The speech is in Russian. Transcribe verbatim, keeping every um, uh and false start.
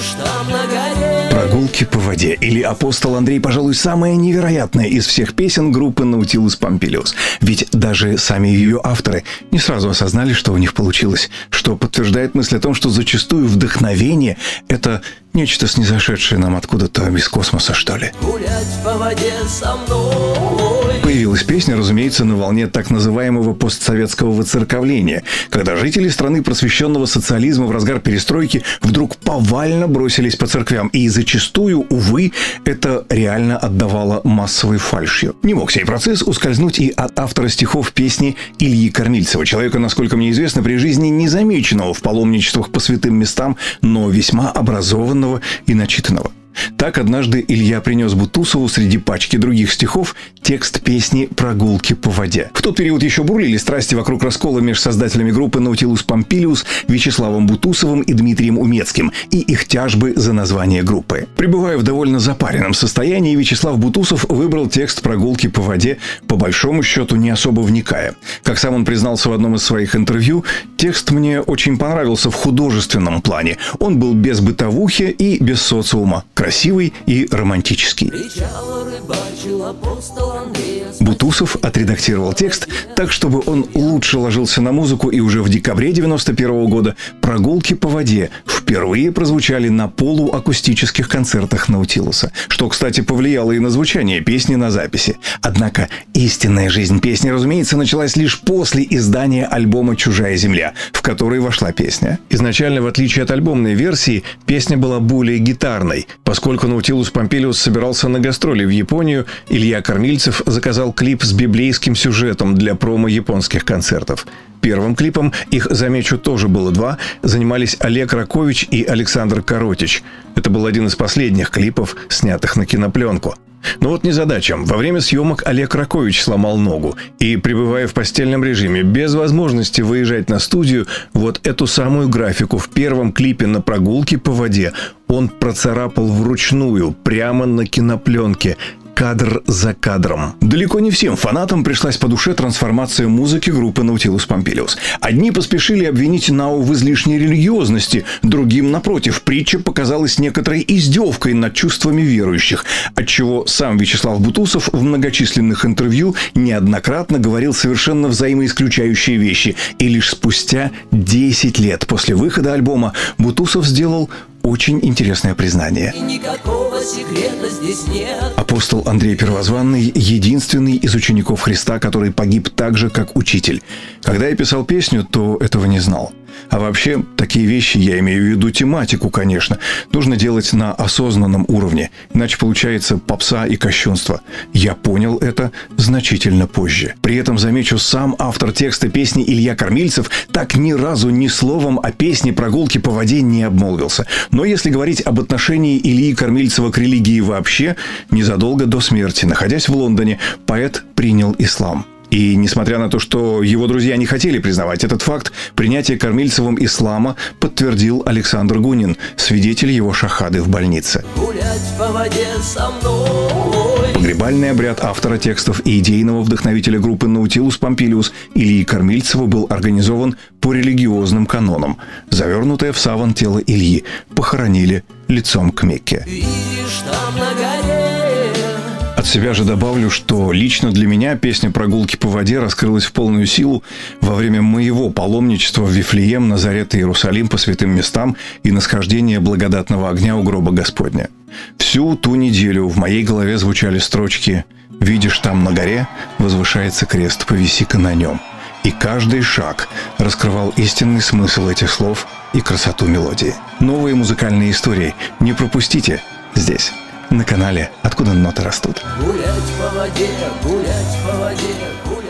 Видишь, там на горе «Прогулки по воде» или «Апостол Андрей», пожалуй, самая невероятная из всех песен группы «Наутилус Помпилиус». Ведь даже сами ее авторы не сразу осознали, что у них получилось, что подтверждает мысль о том, что зачастую вдохновение — это нечто снизошедшее нам откуда-то из космоса, что ли. гулять по воде со мной. Появилась песня, разумеется, на волне так называемого постсоветского воцерковления, когда жители страны просвещенного социализма в разгар перестройки вдруг повально бросились по церквям. И зачастую, увы, это реально отдавало массовой фальшью. Не мог сей процесс ускользнуть и от автора стихов песни Ильи Кормильцева, человека, насколько мне известно, при жизни не замеченного в паломничествах по святым местам, но весьма образованного и начитанного. Так однажды Илья принес Бутусову среди пачки других стихов текст песни «Прогулки по воде». В тот период еще бурлили страсти вокруг раскола между создателями группы «Наутилус Помпилиус» Вячеславом Бутусовым и Дмитрием Умецким и их тяжбы за название группы. Пребывая в довольно запаренном состоянии, Вячеслав Бутусов выбрал текст «Прогулки по воде», по большому счету не особо вникая. Как сам он признался в одном из своих интервью, текст мне очень понравился в художественном плане. Он был без бытовухи и без социума. Красивый и романтический. Бутусов отредактировал текст так, чтобы он лучше ложился на музыку, и уже в декабре девяносто первого года «Прогулки по воде» впервые прозвучали на полуакустических концертах Наутилуса, что, кстати, повлияло и на звучание песни на записи. Однако истинная жизнь песни, разумеется, началась лишь после издания альбома «Чужая земля», в который вошла песня. Изначально, в отличие от альбомной версии, песня была более гитарной. Поскольку Наутилус Помпилиус собирался на гастроли в Японию, Илья Кормильцев заказал клип с библейским сюжетом для промо японских концертов. Первым клипом, их, замечу, тоже было два, занимались Олег Ракович и Александр Коротич. Это был один из последних клипов, снятых на кинопленку. Но вот незадача. Во время съемок Олег Ракович сломал ногу. И, пребывая в постельном режиме, без возможности выезжать на студию, вот эту самую графику в первом клипе на «Прогулки по воде» он процарапал вручную, прямо на кинопленке, кадр за кадром. Далеко не всем фанатам пришлась по душе трансформация музыки группы «Наутилус Помпилиус». Одни поспешили обвинить Нау в излишней религиозности, другим, напротив, притча показалась некоторой издевкой над чувствами верующих, отчего сам Вячеслав Бутусов в многочисленных интервью неоднократно говорил совершенно взаимоисключающие вещи. И лишь спустя десять лет после выхода альбома Бутусов сделал очень интересное признание. Никакого секрета здесь нет. Апостол Андрей Первозванный – единственный из учеников Христа, который погиб так же, как учитель. Когда я писал песню, то этого не знал. А вообще, такие вещи, я имею в виду тематику, конечно, нужно делать на осознанном уровне, иначе получается попса и кощунство. Я понял это значительно позже. При этом, замечу, сам автор текста песни Илья Кормильцев так ни разу ни словом о песне «Прогулки по воде» не обмолвился. Но если говорить об отношении Ильи Кормильцева к религии вообще, незадолго до смерти, находясь в Лондоне, поэт принял ислам. И несмотря на то, что его друзья не хотели признавать этот факт, принятие Кормильцевым ислама подтвердил Александр Гунин, свидетель его шахады в больнице. Гулять по воде со мной. Погребальный обряд автора текстов и идейного вдохновителя группы «Наутилус Помпилиус» Ильи Кормильцева был организован по религиозным канонам. Завернутое в саван тело Ильи похоронили лицом к Мекке. Видишь, там на горе. От себя же добавлю, что лично для меня песня «Прогулки по воде» раскрылась в полную силу во время моего паломничества в Вифлеем, Назарет и Иерусалим по святым местам и насхождения благодатного огня у гроба Господня. Всю ту неделю в моей голове звучали строчки «Видишь, там на горе возвышается крест, повиси-ка на нем». И каждый шаг раскрывал истинный смысл этих слов и красоту мелодии. Новые музыкальные истории не пропустите здесь, на канале «Откуда ноты растут». Гулять по воде, гулять по воде, гулять.